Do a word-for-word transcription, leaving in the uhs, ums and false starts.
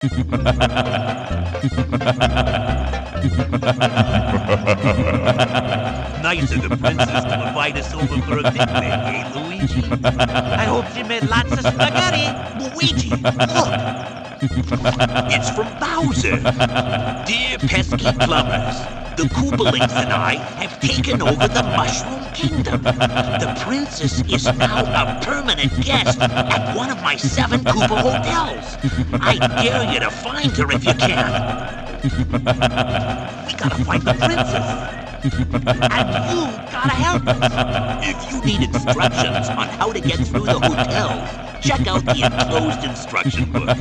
Nice of the princess to invite us over for a picnic, eh, Luigi? I hope she made lots of spaghetti. Luigi, look! It's from Bowser. Dear pesky plumbers, the Koopalings and I have taken over the Mushroom Kingdom. The princess is now a permanent guest at one of my seven Koopa hotels. I dare you to find her if you can. We gotta find the princess. And you gotta help us. If you need instructions on how to get through the hotels, check out the enclosed instruction book.